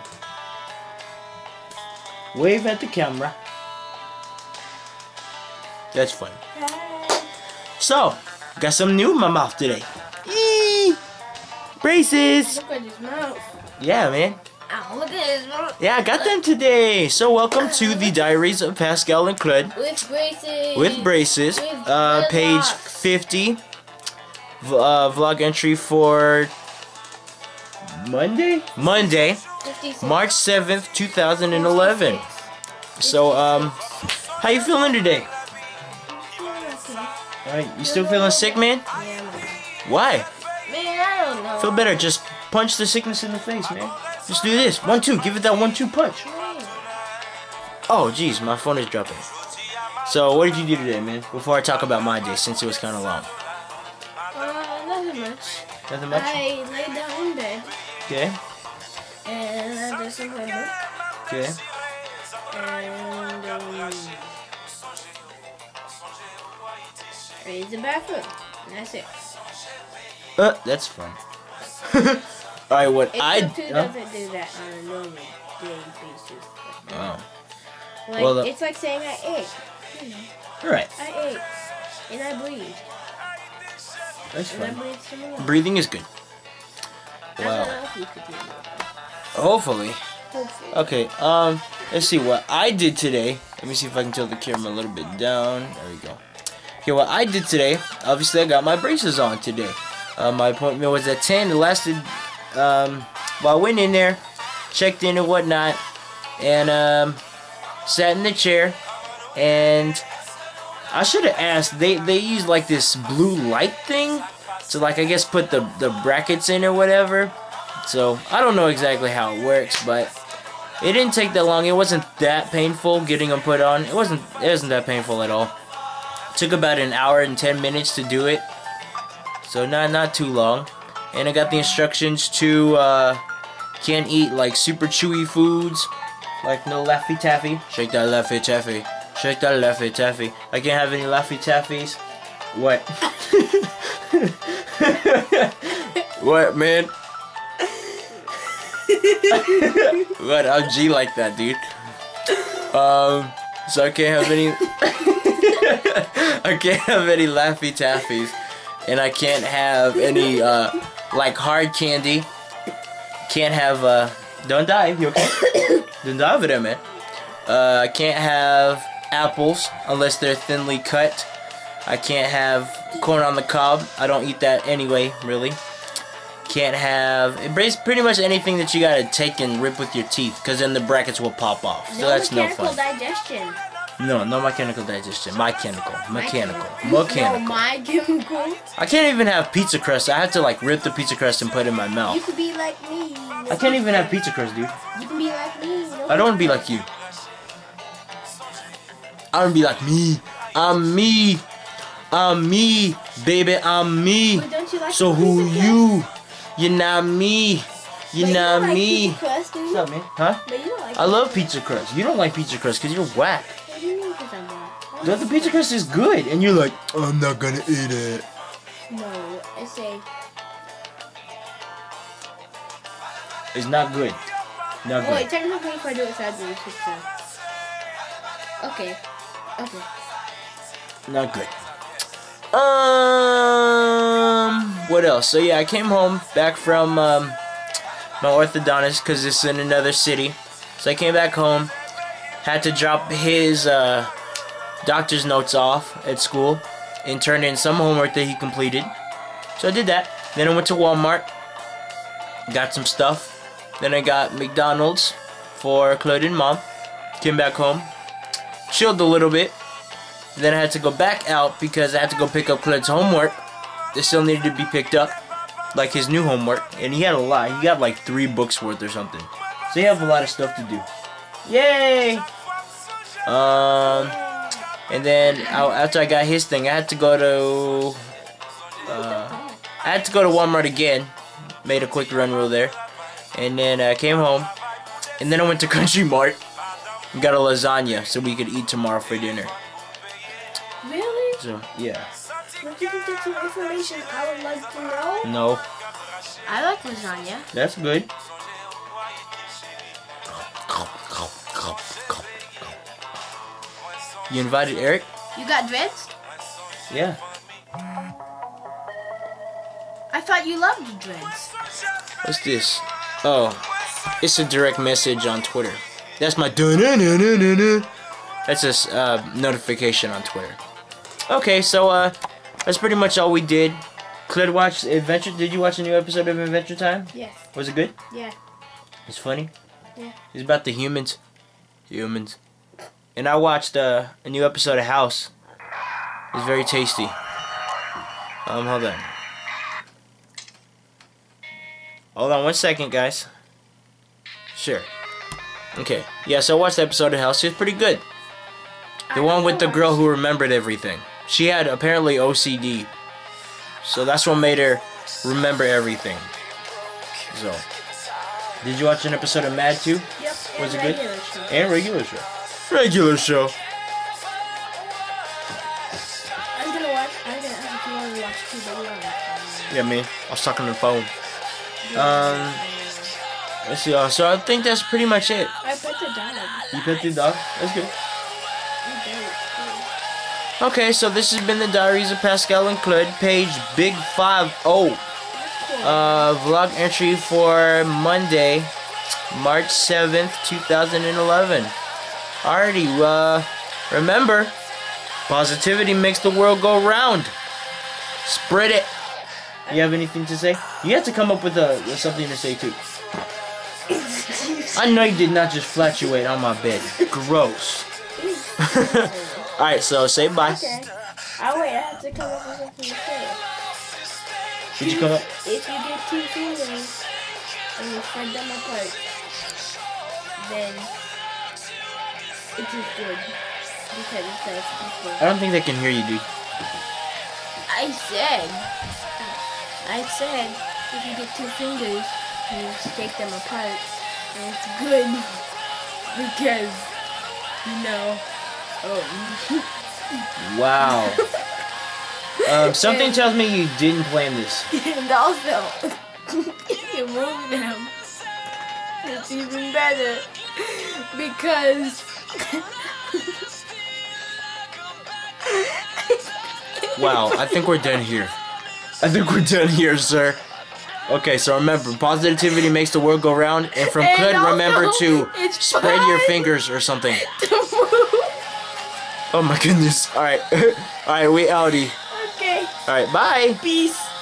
Wave at the camera. That's fun. So, got something new in my mouth today. Eee! Braces! Look at his mouth. Yeah, man. Ow, look at his mouth. Yeah, I got them today. So, welcome to the Diaries of Pascal and Claude. With braces. With braces. With Page dreadlocks. 50. Vlog entry for Monday? Monday, 56. March 7th, 2011. So, how you feeling today? Alright, you still feeling sick, man? Yeah, man. Why? Man, I don't know. Feel better, just punch the sickness in the face, man. Just do this. 1-2, give it that 1-2 punch. Oh, jeez, my phone is dropping. So, what did you do today, man? Before I talk about my day, since it was kind of long. Nothing much. Nothing much? I laid down in bed. Okay. And I did some homework. Okay. And I used the bathroom. And that's it. That's fun. Alright, what I... Except who doesn't do that on a normal daily basis. Oh. Like, Well, it's like saying I ate. You know, Alright. I ate. And I breathed. That's And I fun. breathed some more. Breathing is good. I don't Wow. know if you could do that. Hopefully. Hopefully. Okay, let's see what I did today. Let me see if I can tilt the camera a little bit down. There we go. Okay, what I did today, obviously I got my braces on today. My appointment was at 10. It lasted, well, I went in there, checked in and whatnot, and, sat in the chair, and I should have asked, they use like this blue light thing to, like, I guess put the brackets in or whatever. So, I don't know exactly how it works, but it didn't take that long. It wasn't that painful getting them put on. It wasn't that painful at all. It took about an hour and 10 minutes to do it. So, not too long. And I got the instructions to, can't eat, like, super chewy foods. Like, no Laffy Taffy. Shake that Laffy Taffy. Shake that Laffy Taffy. I can't have any Laffy Taffies. What? What, man? What? I'm G like that, dude. So I can't have any. I can't have any Laffy Taffies, and I can't have any like hard candy. Can't have Don't die. You okay? Don't die over there, man. I can't have apples unless they're thinly cut. I can't have corn on the cob. I don't eat that anyway, really. Can't have pretty much anything that you gotta take and rip with your teeth, because then the brackets will pop off. So that's no fun. Digestion. No mechanical digestion. Mechanical. No, my chemical. I can't even have pizza crust. I have to like rip the pizza crust and put it in my You mouth. could be like me. I can't even have pizza crust, dude. You can be like me. I don't want to be like you. I want to be like me. I'm me. I'm me, baby. I'm me. But don't you like So who you? You're not me. You're not like me. pizza crust, do you? What's up, man? Huh? But you don't like I love pizza crust. You don't like pizza crust because you're whack. What do you mean because I'm not? The pizza crust is good, and you're like, I'm not gonna eat it. No, I say. It's not good. Not Oh, wait, good. technically if I do it sideways, it's okay. Okay. Not good. What else? So yeah, I came home back from my orthodontist because it's in another city. So I came back home, had to drop his doctor's notes off at school and turn in some homework that he completed. So I did that. Then I went to Walmart, got some stuff. Then I got McDonald's for Claude and Mom. Came back home, chilled a little bit. Then I had to go back out because I had to go pick up Claude's homework. It still needed to be picked up, like his new homework. And he had a lot. He got like 3 books worth or something. So he has a lot of stuff to do. Yay! And then after I got his thing, I had to go to Walmart again. Made a quick run real there, and then I came home, and then I went to Country Mart and got a lasagna so we could eat tomorrow for dinner. Really? So yeah. Don't you think that's some information I would like to know? No, I like lasagna. that's good. You invited Eric? You got dreads? Yeah. I thought you loved dreads. What's this? Oh, it's a direct message on Twitter. That's my dun-dun-dun-dun-dun. That's a notification on Twitter. Okay, so that's pretty much all we did. Clid watched Adventure. Did you watch a new episode of Adventure Time? Yes. Was it good? Yeah. It's funny. Yeah. It's about the humans. Humans. And I watched a new episode of House. It's very tasty. Hold on. Hold on 1 second, guys. Sure. Okay. Yeah, so I watched the episode of House. It's pretty good. The one with the girl who remembered everything. She had apparently OCD. So that's what made her remember everything. So. Did you watch an episode of Mad too? Yep. Was it good? Show. And regular show. Regular show. I'm gonna ask if you want to watch too, but we don't have time. Yeah, me. I was talking on the phone. Let's see. So I think that's pretty much it. I pet the dog. You pet the dog? That's good. You did. Okay, so this has been the Diaries of Pascal and Clid, page Big 50. Vlog entry for Monday, March 7th, 2011. Alrighty, remember, positivity makes the world go round. Spread it. You have anything to say? You have to come up with something to say too. I know you did not just flatulate on my bed. Gross. Alright, so say bye. Okay. Oh wait, I have to come up with something to say. Did you come up? If you get 2 fingers and you spread them apart, then it is good because it says people. I don't think they can hear you, dude. I said, if you get 2 fingers and you shake them apart, then it's good because, you know. Wow. Something tells me you didn't plan this. And also, if you move them, it's even better because. Wow, I think we're done here. I think we're done here, sir. Okay, so remember, positivity makes the world go round, and from Clid, remember to spread your fingers or something. Oh my goodness. Alright. Alright, we outie. Okay. Alright, bye. Peace.